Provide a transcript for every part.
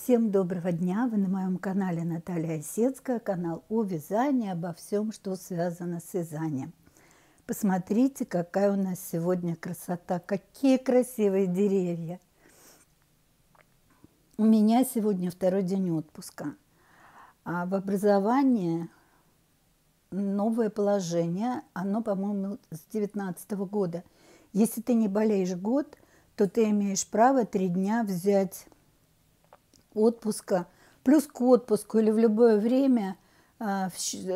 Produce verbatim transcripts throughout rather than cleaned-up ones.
Всем доброго дня! Вы на моем канале Наталья Осецкая, канал о вязании, обо всем, что связано с вязанием. Посмотрите, какая у нас сегодня красота, какие красивые деревья. У меня сегодня второй день отпуска, а в образовании новое положение, оно, по-моему, с девятнадцатого года. Если ты не болеешь год, то ты имеешь право три дня взять отпуска, плюс к отпуску или в любое время, ну,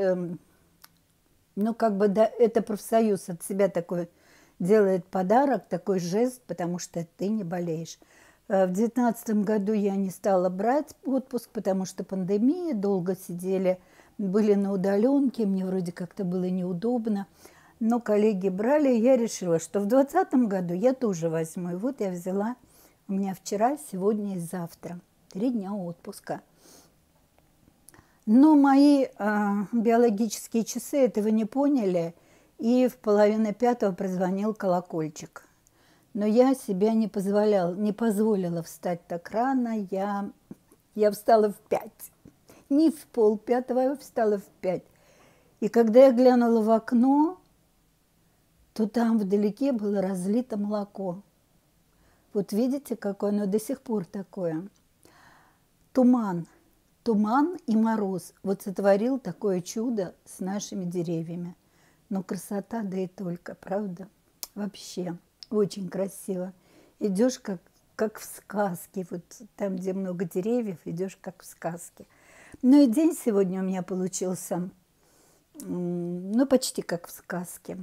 как бы, да, это профсоюз от себя такой делает подарок, такой жест, потому что ты не болеешь. В девятнадцатом году я не стала брать отпуск, потому что пандемия, долго сидели, были на удаленке, мне вроде как-то было неудобно, но коллеги брали, и я решила, что в двадцатом году я тоже возьму. И вот я взяла, у меня вчера, сегодня и завтра. Три дня отпуска. Но мои э, биологические часы этого не поняли, и в половине пятого прозвонил колокольчик. Но я себя не позволяла, не позволила встать так рано, я, я встала в пять. Не в полпятого, я встала в пять. И когда я глянула в окно, то там вдалеке было разлито молоко. Вот видите, какое оно до сих пор такое. Туман, туман и мороз вот сотворил такое чудо с нашими деревьями. Но красота, да и только, правда? Вообще, очень красиво. Идешь как, как в сказке, вот там, где много деревьев, идешь как в сказке. Ну и день сегодня у меня получился, ну, почти как в сказке.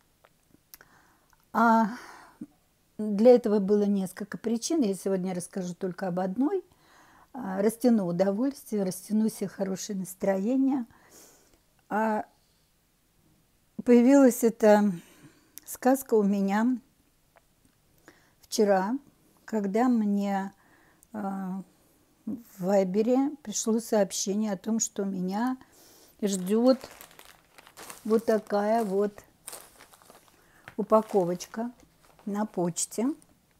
А для этого было несколько причин. Я сегодня расскажу только об одной. Растяну удовольствие, растяну себе хорошее настроение. А появилась эта сказка у меня вчера, когда мне в Вайбере пришло сообщение о том, что меня ждет вот такая вот упаковочка на почте.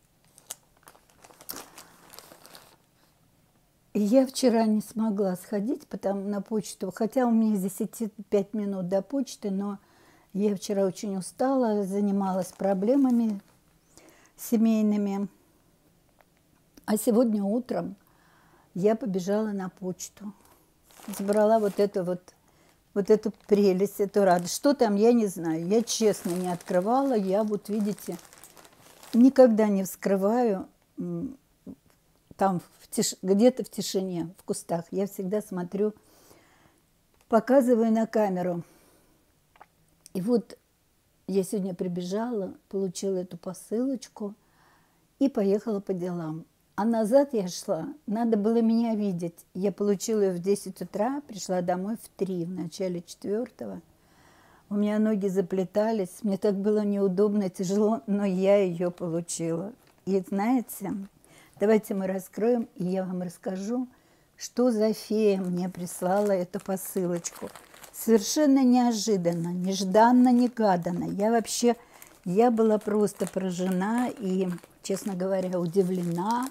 И я вчера не смогла сходить потому, на почту, хотя у меня здесь идти пять минут до почты, но я вчера очень устала, занималась проблемами семейными. А сегодня утром я побежала на почту, забрала вот эту вот, вот эту прелесть, эту радость. Что там, я не знаю, я честно не открывала, я вот, видите, никогда не вскрываю там тиш... где-то в тишине, в кустах. Я всегда смотрю, показываю на камеру. И вот я сегодня прибежала, получила эту посылочку и поехала по делам. А назад я шла, надо было меня видеть. Я получила ее в десять утра, пришла домой в три, в начале четвертого. У меня ноги заплетались, мне так было неудобно, тяжело, но я ее получила. И знаете, давайте мы раскроем, и я вам расскажу, что за фея мне прислала эту посылочку. Совершенно неожиданно, нежданно, негаданно. Я вообще, я была просто поражена и, честно говоря, удивлена.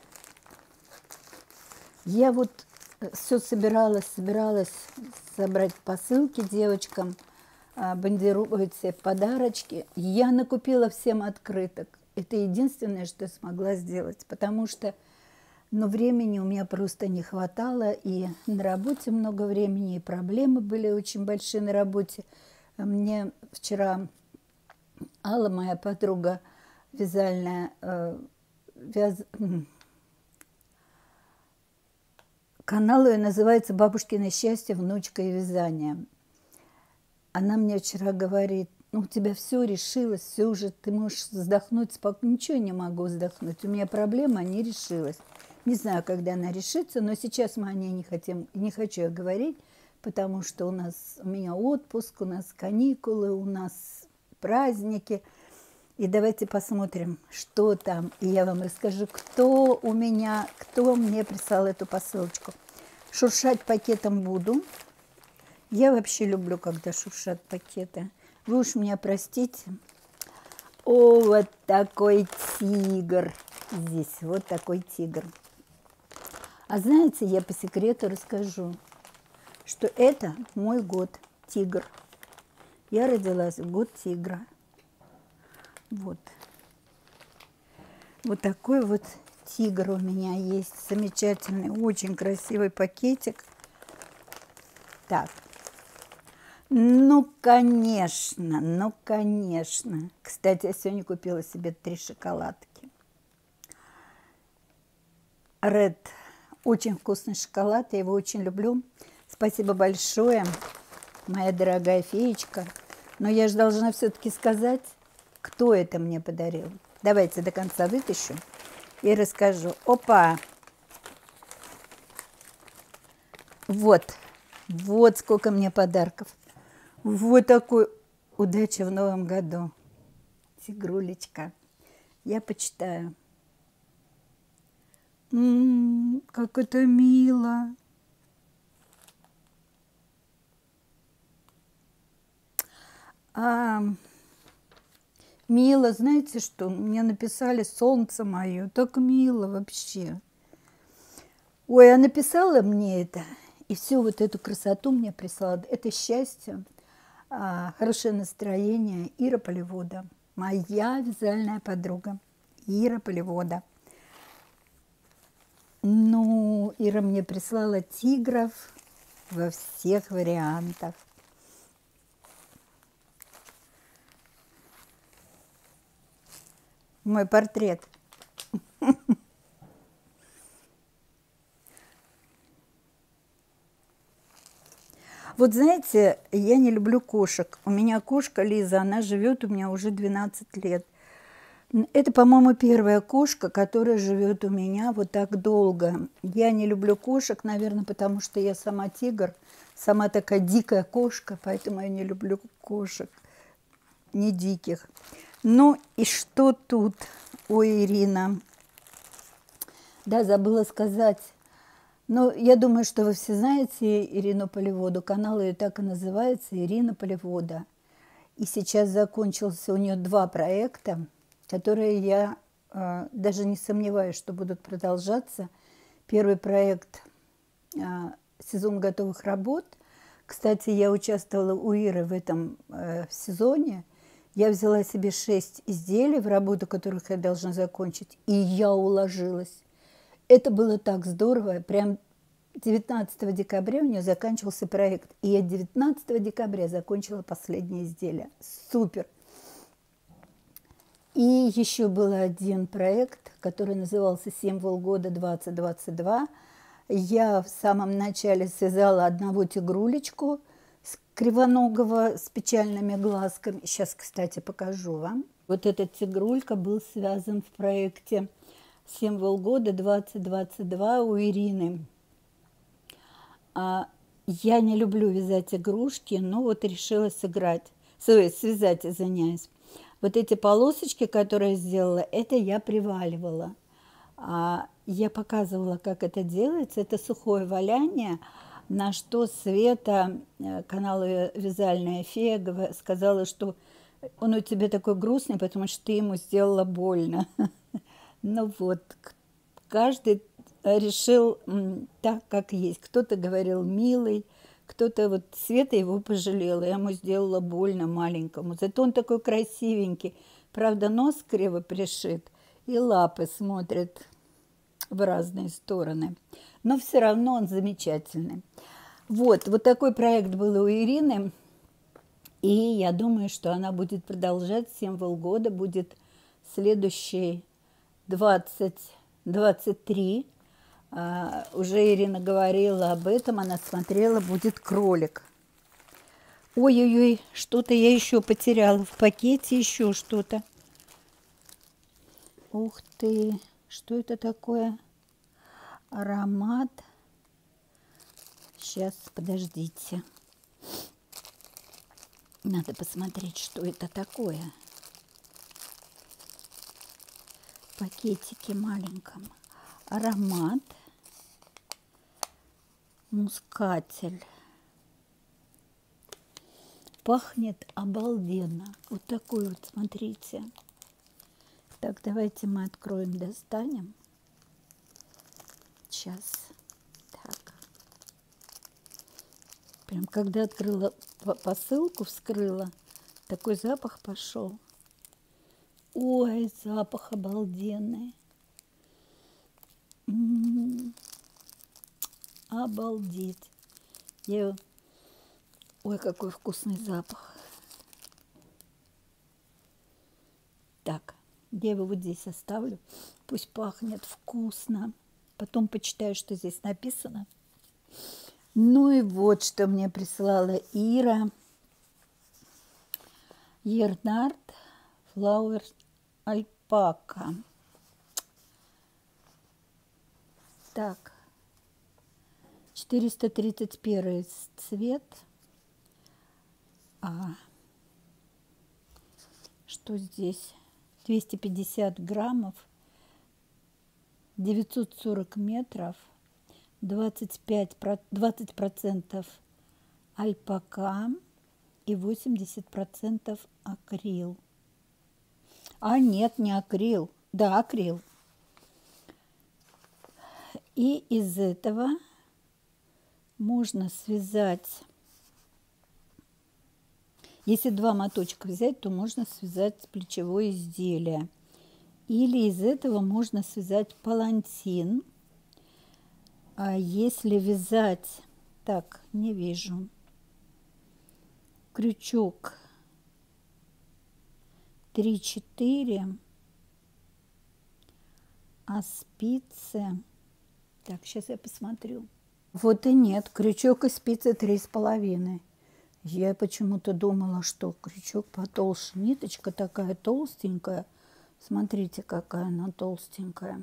Я вот все собиралась, собиралась собрать посылки девочкам, бандировать все подарочки. Я накупила всем открыток. Это единственное, что я смогла сделать, потому что, ну, времени у меня просто не хватало, и на работе много времени, и проблемы были очень большие на работе. Мне вчера Алла, моя подруга вязальная, э, вяз... канал ее называется «Бабушкино счастье, внучка и вязание». Она мне вчера говорит: ну, у тебя все решилось, все уже, ты можешь вздохнуть спокойно. Ничего не могу вздохнуть, у меня проблема не решилась. Не знаю, когда она решится, но сейчас мы о ней не хотим, не хочу я говорить, потому что у нас, у меня отпуск, у нас каникулы, у нас праздники. И давайте посмотрим, что там, и я вам расскажу, кто у меня, кто мне прислал эту посылочку. Шуршать пакетом буду. Я вообще люблю, когда шуршат пакеты. Вы уж меня простите. О, вот такой тигр. Здесь вот такой тигр. А знаете, я по секрету расскажу, что это мой год, тигр. Я родилась в год тигра. Вот. Вот такой вот тигр у меня есть. Замечательный, очень красивый пакетик. Так. Ну, конечно, ну, конечно. Кстати, я сегодня купила себе три шоколадки. Red. Очень вкусный шоколад, я его очень люблю. Спасибо большое, моя дорогая феечка. Но я же должна все-таки сказать, кто это мне подарил. Давайте до конца вытащу и расскажу. Опа! Вот, вот сколько мне подарков. Вот такой удачи в новом году. Тигрулечка. Я почитаю. М-м, как это мило. А, мило, знаете что? Мне написали «Солнце мое». Так мило вообще. Ой, а написала мне это, и всю вот эту красоту мне прислала. Это счастье, а, хорошее настроение Ира Полевода. Моя вязальная подруга Ира Полевода. Ну, Ира мне прислала тигров во всех вариантах. Мой портрет. Вот знаете, я не люблю кошек. У меня кошка Лиза, она живет у меня уже двенадцать лет. Это, по-моему, первая кошка, которая живет у меня вот так долго. Я не люблю кошек, наверное, потому что я сама тигр, сама такая дикая кошка, поэтому я не люблю кошек, не диких. Ну и что тут, ой, Ирина? Да, забыла сказать. Но я думаю, что вы все знаете Ирину Полеводу. Канал ее так и называется, Ирина Полевода. И сейчас закончился у нее два проекта, которые я э, даже не сомневаюсь, что будут продолжаться. Первый проект э, «Сезон готовых работ». Кстати, я участвовала у Иры в этом э, сезоне. Я взяла себе шесть изделий, в работу которых я должна закончить, и я уложилась. Это было так здорово. Прям девятнадцатого декабря у нее заканчивался проект. И я девятнадцатого декабря закончила последнее изделие. Супер! И еще был один проект, который назывался «Символ года двадцать двадцать два». Я в самом начале связала одного тигрулечку с кривоногого, с печальными глазками. Сейчас, кстати, покажу вам. Вот этот тигрулька был связан в проекте «Символ года двадцать двадцать два» у Ирины. А я не люблю вязать игрушки, но вот решила сыграть, связать, извиняюсь. Вот эти полосочки, которые я сделала, это я приваливала. А я показывала, как это делается. Это сухое валяние, на что Света, канала «Вязальная фея», сказала, что он у тебя такой грустный, потому что ты ему сделала больно. Ну вот, каждый решил так, как есть. Кто-то говорил «милый», кто-то вот Света его пожалела, я ему сделала больно маленькому. Зато он такой красивенький. Правда, нос криво пришит, и лапы смотрят в разные стороны. Но все равно он замечательный. Вот, вот такой проект был у Ирины. И я думаю, что она будет продолжать. «Символ года» будет следующий двадцать двадцать три. Uh, уже Ирина говорила об этом, она смотрела, будет кролик. Ой-ой-ой, что-то я еще потеряла в пакете, еще что-то. Ух ты, что это такое? Аромат. Сейчас, подождите. Надо посмотреть, что это такое. В пакетике маленьком. Аромат. Мускатель. Пахнет обалденно. Вот такой вот, смотрите. Так, давайте мы откроем, достанем. Сейчас. Прям когда открыла посылку, вскрыла, такой запах пошел. Ой, запах обалденный. М-м-м. Обалдеть. Я... Ой, какой вкусный запах. Так, я его вот здесь оставлю. Пусть пахнет вкусно. Потом почитаю, что здесь написано. Ну и вот, что мне прислала Ира. Ернард Флауэр Альпака. Так, четыреста тридцать первый цвет. А что здесь? двести пятьдесят граммов, девятьсот сорок метров, двадцать пять, двадцать процентов альпака и восемьдесят процентов акрил. А нет, не акрил. Да, акрил. И из этого можно связать, если два моточка взять, то можно связать плечевое изделие. Или из этого можно связать палантин. А если вязать, так, не вижу, крючок три-четыре, а спицы, так, сейчас я посмотрю. Вот и нет, крючок и спицы три с половиной. Я почему-то думала, что крючок потолще. Ниточка такая толстенькая. Смотрите, какая она толстенькая.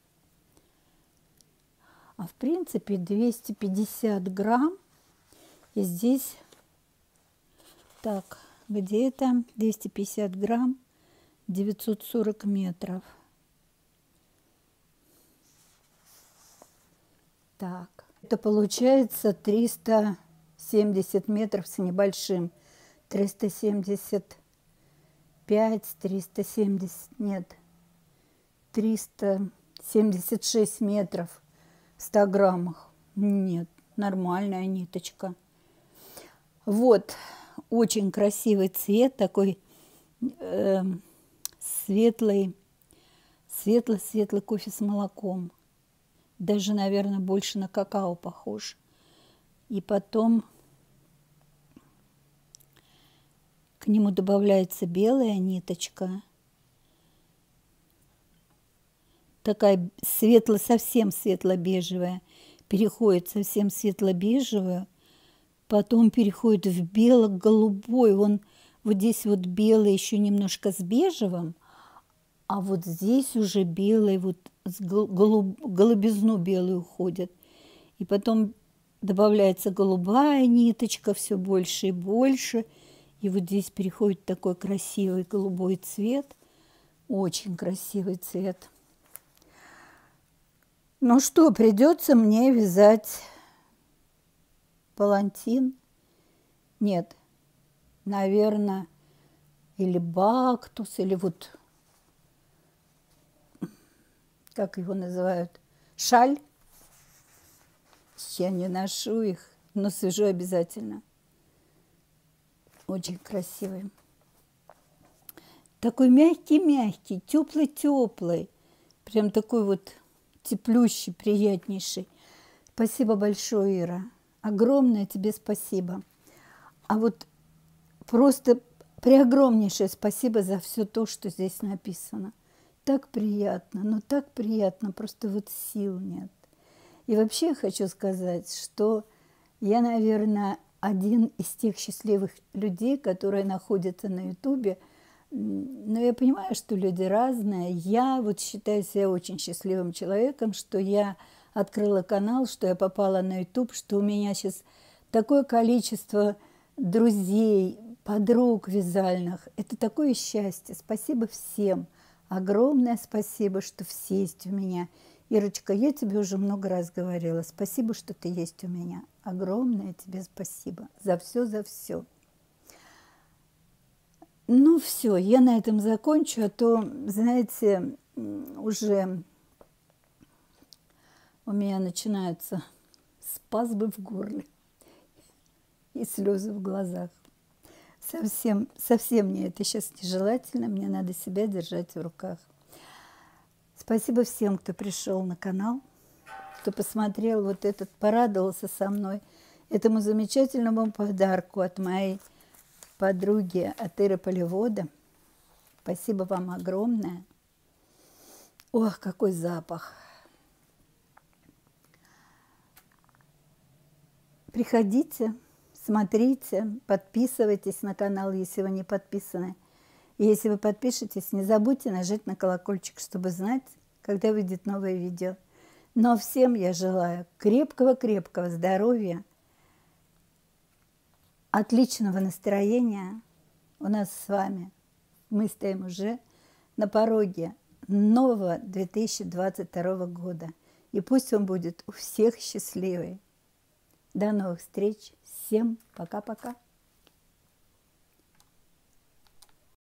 А в принципе двести пятьдесят грамм. И здесь, так, где это? двести пятьдесят грамм, девятьсот сорок метров. Так, это получается триста семьдесят метров с небольшим. триста семьдесят пять, триста семьдесят, нет, триста семьдесят шесть метров в ста граммах. Нет, нормальная ниточка. Вот, очень красивый цвет, такой э, светлый, светло-светлый кофе с молоком. Даже, наверное, больше на какао похож. И потом к нему добавляется белая ниточка. Такая светло, совсем светло-бежевая. Переходит совсем светло-бежевую. Потом переходит в бело-голубой. Он вот здесь вот белый еще немножко с бежевым. А вот здесь уже белый, вот с голуб, голубизну белую уходит. И потом добавляется голубая ниточка все больше и больше. И вот здесь переходит такой красивый голубой цвет. Очень красивый цвет. Ну что, придется мне вязать палантин. Нет, наверное, или бактус, или вот, как его называют, шаль. Я не ношу их, но свяжу обязательно. Очень красивый. Такой мягкий-мягкий, теплый-теплый. Прям такой вот теплющий, приятнейший. Спасибо большое, Ира. Огромное тебе спасибо. А вот просто преогромнейшее спасибо за все то, что здесь написано. Так приятно, ну так приятно, просто вот сил нет. И вообще я хочу сказать, что я, наверное, один из тех счастливых людей, которые находятся на Ютубе. Но я понимаю, что люди разные. Я вот считаю себя очень счастливым человеком, что я открыла канал, что я попала на Ютуб, что у меня сейчас такое количество друзей, подруг вязальных. Это такое счастье. Спасибо всем. Огромное спасибо, что все есть у меня. Ирочка, я тебе уже много раз говорила. Спасибо, что ты есть у меня. Огромное тебе спасибо за все, за все. Ну все, я на этом закончу, а то, знаете, уже у меня начинаются спазмы в горле. и слезы в глазах. Совсем, совсем мне это сейчас нежелательно, мне надо себя держать в руках. Спасибо всем, кто пришел на канал, кто посмотрел вот этот, порадовался со мной этому замечательному подарку от моей подруги от Иры Полевода. Спасибо вам огромное. Ох, какой запах! Приходите, смотрите, подписывайтесь на канал, если вы не подписаны. И если вы подпишетесь, не забудьте нажать на колокольчик, чтобы знать, когда выйдет новое видео. Но всем я желаю крепкого-крепкого здоровья, отличного настроения. У нас с вами, мы стоим уже на пороге нового две тысячи двадцать второго года. И пусть он будет у всех счастливый. До новых встреч. Всем пока-пока.